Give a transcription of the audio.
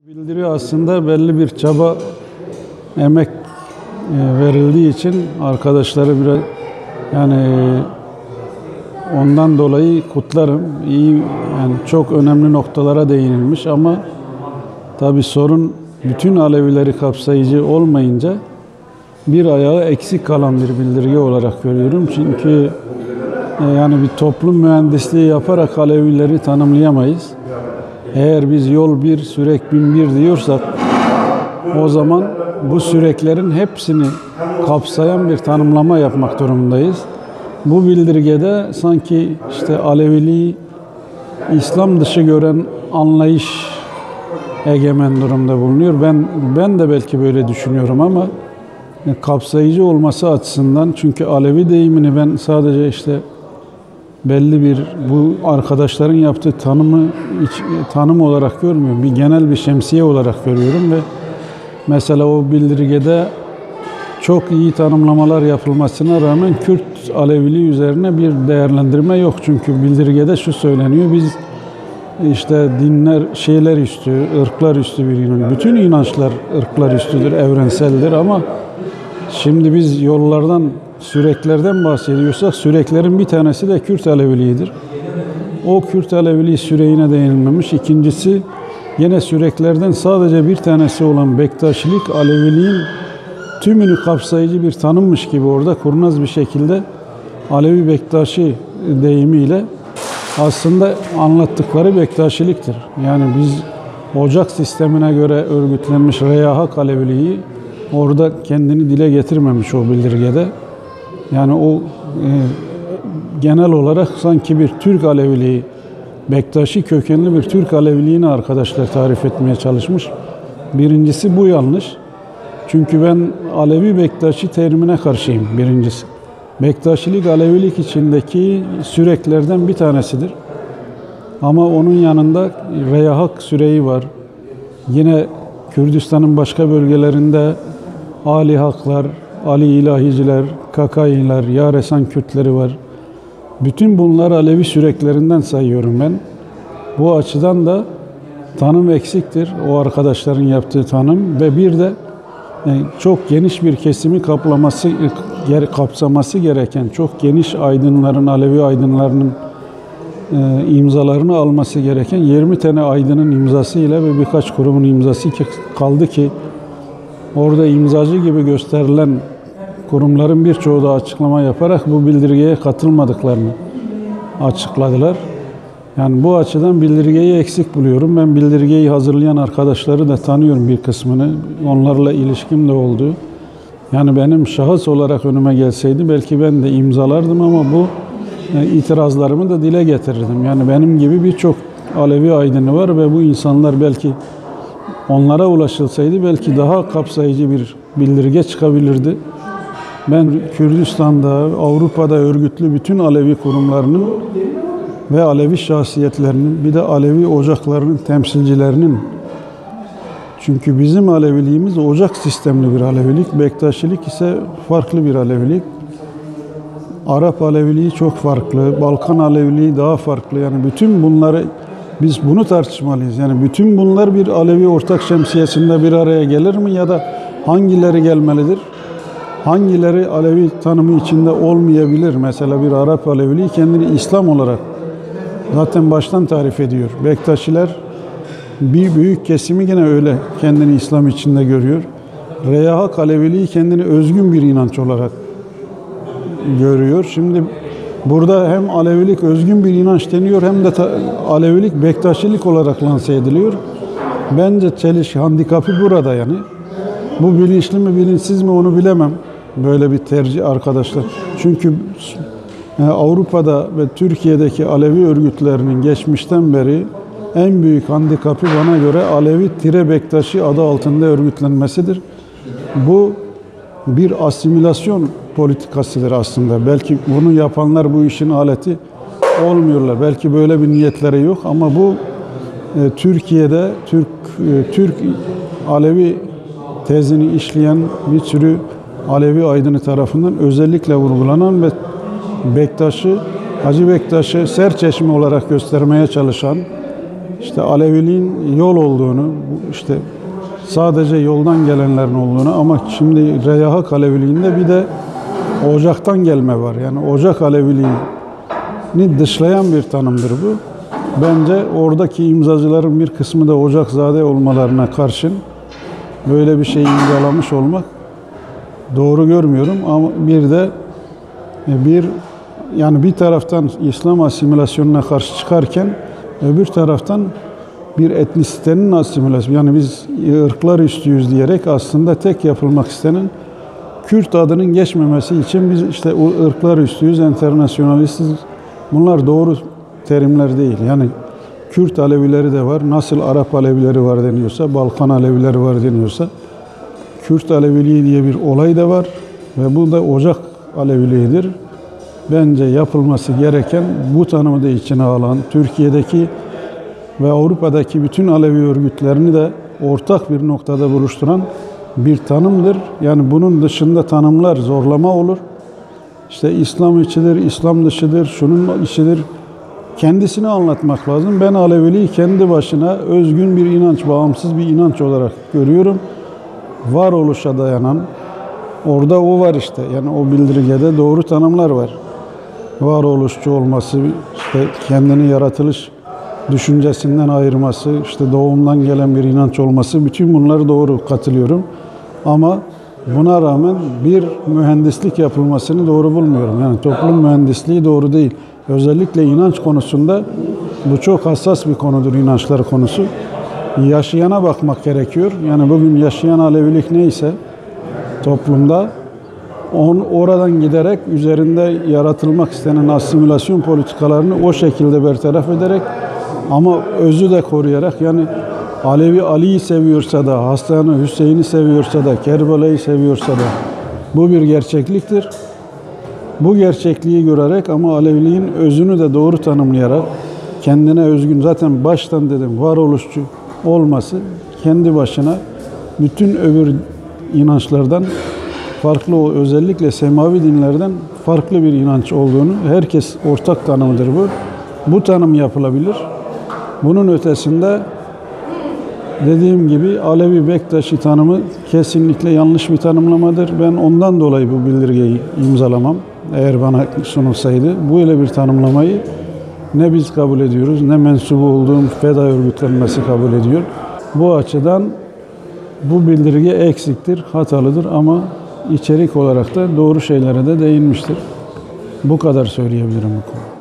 Bildiri aslında belli bir çaba, emek verildiği için arkadaşları biraz ondan dolayı kutlarım. İyi, çok önemli noktalara değinilmiş ama tabii sorun bütün Alevileri kapsayıcı olmayınca bir ayağı eksik kalan bir bildirge olarak görüyorum. Çünkü bir toplum mühendisliği yaparak Alevileri tanımlayamayız. Eğer biz yol bir, sürek bin bir diyorsak o zaman bu süreklerin hepsini kapsayan bir tanımlama yapmak durumundayız. Bu bildirgede sanki Aleviliği İslam dışı gören anlayış egemen durumda bulunuyor. Ben de belki böyle düşünüyorum ama kapsayıcı olması açısından, çünkü Alevi deyimini ben sadece belli bir bu arkadaşların yaptığı tanım olarak görmüyorum. Bir genel bir şemsiye olarak görüyorum ve mesela o bildirgede çok iyi tanımlamalar yapılmasına rağmen Kürt Aleviliği üzerine bir değerlendirme yok. Çünkü bildirgede şu söyleniyor: biz dinler, şeyler üstü, ırklar üstü bir inanç. Bütün inançlar ırklar üstüdür, evrenseldir ama şimdi biz yollardan, süreklerden bahsediyorsak süreklerin bir tanesi de Kürt Aleviliğidir. O Kürt Aleviliği süreğine değinilmemiş. İkincisi, yine süreklerden sadece bir tanesi olan Bektaşilik, Aleviliğin tümünü kapsayıcı bir tanımmış gibi orada kurnaz bir şekilde Alevi Bektaşi deyimiyle aslında anlattıkları Bektaşiliktir. Yani biz ocak sistemine göre örgütlenmiş Reyahak Aleviliği orada kendini dile getirmemiş o bildirgede. Yani o genel olarak sanki bir Türk Aleviliği, Bektaşi kökenli bir Türk Aleviliğini arkadaşlar tarif etmeye çalışmış. Birincisi bu yanlış. Çünkü ben Alevi Bektaşi terimine karşıyım birincisi. Bektaşilik Alevilik içindeki süreklerden bir tanesidir. Ama onun yanında Reyahak süreyi var. Yine Kürdistan'ın başka bölgelerinde Ali Haklar, Ali İlahiciler, Kakayiler, Yaresan Kürtleri var. Bütün bunlar Alevi süreklerinden sayıyorum ben. Bu açıdan da tanım eksiktir. O arkadaşların yaptığı tanım ve bir de çok geniş bir kesimi kapsaması gereken, çok geniş aydınların, Alevi aydınlarının imzalarını alması gereken 20 tane aydının imzasıyla ve birkaç kurumun imzası kaldı ki orada imzacı gibi gösterilen kurumların birçoğu da açıklama yaparak bu bildirgeye katılmadıklarını açıkladılar. Yani bu açıdan bildirgeyi eksik buluyorum. Ben bildirgeyi hazırlayan arkadaşları da tanıyorum, bir kısmını. Onlarla ilişkim de oldu. Yani benim şahıs olarak önüme gelseydi belki ben de imzalardım ama bu itirazlarımı da dile getirirdim. Yani benim gibi birçok Alevi aydını var ve bu insanlar belki onlara ulaşılsaydı belki daha kapsayıcı bir bildirge çıkabilirdi. Ben Kürdistan'da, Avrupa'da örgütlü bütün Alevi kurumlarının ve Alevi şahsiyetlerinin, bir de Alevi ocaklarının temsilcilerinin, çünkü bizim Aleviliğimiz ocak sistemli bir Alevilik, Bektaşilik ise farklı bir Alevilik. Arap Aleviliği çok farklı, Balkan Aleviliği daha farklı. Yani bütün bunları biz bunu tartışmalıyız. Yani bütün bunlar bir Alevi ortak şemsiyesinde bir araya gelir mi ya da hangileri gelmelidir? Hangileri Alevi tanımı içinde olmayabilir? Mesela bir Arap Aleviliği kendini İslam olarak zaten baştan tarif ediyor. Bektaşiler bir büyük kesimi yine öyle kendini İslam içinde görüyor. Reyahak Aleviliği kendini özgün bir inanç olarak görüyor. Şimdi burada hem Alevilik özgün bir inanç deniyor hem de Alevilik Bektaşilik olarak lanse ediliyor. Bence çelişki, handikapı burada yani. Bu bilinçli mi bilinçsiz mi onu bilemem. Böyle bir tercih arkadaşlar. Çünkü Avrupa'da ve Türkiye'deki Alevi örgütlerinin geçmişten beri en büyük handikapı bana göre Alevi-Bektaşi adı altında örgütlenmesidir. Bu bir asimilasyon politikasıdır aslında. Belki bunu yapanlar bu işin aleti olmuyorlar. Belki böyle bir niyetleri yok ama bu Türkiye'de Türk Alevi tezini işleyen bir sürü Alevi aydını tarafından özellikle vurgulanan ve Bektaş'ı, Hacı Bektaş'ı Serçeşme olarak göstermeye çalışan işte Aleviliğin yol olduğunu, işte sadece yoldan gelenlerin olduğunu ama şimdi Reyahak Aleviliğinde bir de ocaktan gelme var. Yani ocak Aleviliğini dışlayan bir tanımdır bu. Bence oradaki imzacıların bir kısmı da Ocakzade olmalarına karşın böyle bir şey imzalamış olmak doğru görmüyorum. Ama bir de yani bir taraftan İslam asimilasyonuna karşı çıkarken öbür taraftan bir etnisitenin asimilasyonu, yani biz ırklar üstüyüz diyerek aslında tek yapılmak istenen Kürt adının geçmemesi için biz işte o ırklar üstüyüz, enternasyonalistiz. Bunlar doğru terimler değil. Yani Kürt Alevileri de var. Nasıl Arap Alevileri var deniyorsa, Balkan Alevileri var deniyorsa, Kürt Aleviliği diye bir olay da var ve bu da Ocak Aleviliğidir. Bence yapılması gereken, bu tanımı da içine alan, Türkiye'deki ve Avrupa'daki bütün Alevi örgütlerini de ortak bir noktada buluşturan bir tanımdır. Yani bunun dışında tanımlar zorlama olur. İşte İslam içidir, İslam dışıdır, şunun içidir. Kendisini anlatmak lazım. Ben Aleviliği kendi başına özgün bir inanç, bağımsız bir inanç olarak görüyorum. Varoluşa dayanan, orada o var işte. Yani o bildirgede doğru tanımlar var. Varoluşçu olması, işte kendini yaratılış düşüncesinden ayırması, işte doğumdan gelen bir inanç olması, bütün bunları doğru katılıyorum. Ama buna rağmen bir mühendislik yapılmasını doğru bulmuyorum. Yani toplum mühendisliği doğru değil. Özellikle inanç konusunda bu çok hassas bir konudur, inançlar konusu. Yaşayana bakmak gerekiyor. Yani bugün yaşayan Alevilik neyse toplumda oradan giderek üzerinde yaratılmak istenen asimilasyon politikalarını o şekilde bertaraf ederek ama özü de koruyarak, yani Alevi Ali'yi seviyorsa da, Hasan Hüseyin'i seviyorsa da, Kerbela'yı seviyorsa da bu bir gerçekliktir. Bu gerçekliği görerek ama Aleviliğin özünü de doğru tanımlayarak kendine özgün, zaten baştan dedim, varoluşçu olması kendi başına bütün öbür inançlardan farklı, özellikle semavi dinlerden farklı bir inanç olduğunu, herkes ortak tanımıdır bu. Bu tanım yapılabilir. Bunun ötesinde dediğim gibi Alevi Bektaşi tanımı kesinlikle yanlış bir tanımlamadır. Ben ondan dolayı bu bildirgeyi imzalamam. Eğer bana sunulsaydı böyle bir tanımlamayı ne biz kabul ediyoruz, ne mensubu olduğum FEDA örgütlenmesi kabul ediyor. Bu açıdan bu bildirge eksiktir, hatalıdır ama içerik olarak da doğru şeylere de değinmiştir. Bu kadar söyleyebilirim bu konuda.